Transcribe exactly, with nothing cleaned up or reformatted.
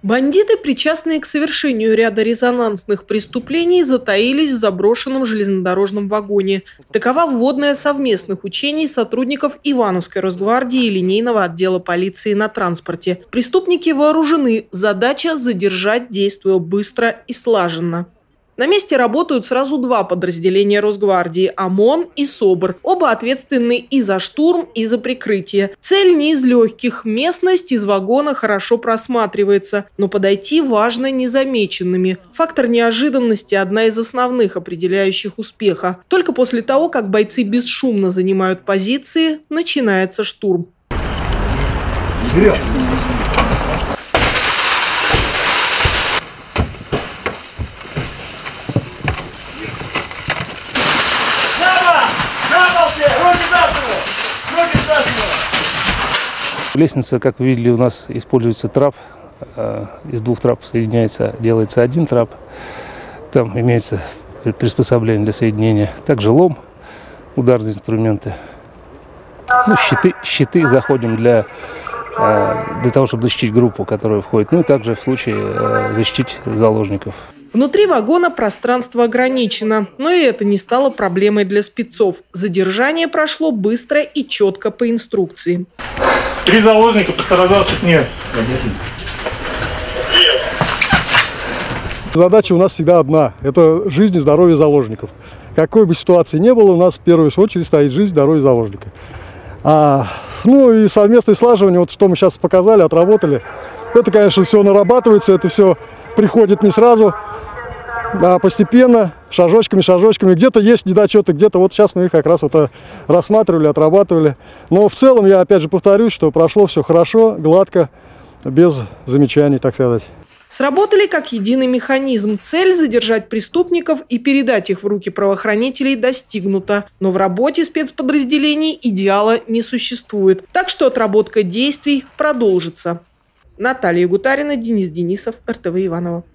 Бандиты, причастные к совершению ряда резонансных преступлений, затаились в заброшенном железнодорожном вагоне. Такова вводная совместных учений сотрудников Ивановской Росгвардии и линейного отдела полиции на транспорте. Преступники вооружены. Задача – задержать, действуя быстро и слаженно. На месте работают сразу два подразделения Росгвардии – ОМОН и СОБР. Оба ответственны и за штурм, и за прикрытие. Цель не из легких. Местность из вагона хорошо просматривается, но подойти важно незамеченными. Фактор неожиданности – одна из основных определяющих успеха. Только после того, как бойцы бесшумно занимают позиции, начинается штурм. Вперед! Лестница, как вы видели, у нас используется трап. Из двух трапов соединяется, делается один трап. Там имеется приспособление для соединения. Также лом, ударные инструменты. Ну, щиты, щиты заходим для, для того, чтобы защитить группу, которая входит. Ну и также в случае защитить заложников. Внутри вагона пространство ограничено, но и это не стало проблемой для спецов. Задержание прошло быстро и четко по инструкции. Три заложника пострадавших нет. Задача у нас всегда одна – это жизнь и здоровье заложников. Какой бы ситуации ни было, у нас в первую очередь стоит жизнь и здоровье заложника. А, ну и совместное слаживание, вот что мы сейчас показали, отработали. Это, конечно, все нарабатывается, это все приходит не сразу, а постепенно, шажочками, шажочками. Где-то есть недочеты, где-то вот сейчас мы их как раз вот рассматривали, отрабатывали. Но в целом, я опять же повторюсь, что прошло все хорошо, гладко, без замечаний, так сказать. Сработали как единый механизм. Цель – задержать преступников и передать их в руки правоохранителей – достигнута. Но в работе спецподразделений идеала не существует. Так что отработка действий продолжится. Наталья Гутарина, Денис Денисов, эр тэ вэ Иваново.